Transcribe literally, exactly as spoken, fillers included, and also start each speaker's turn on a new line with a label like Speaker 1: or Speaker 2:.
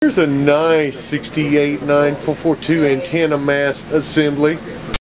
Speaker 1: Here's a nice sixty-eight nine four forty-two antenna mast assembly.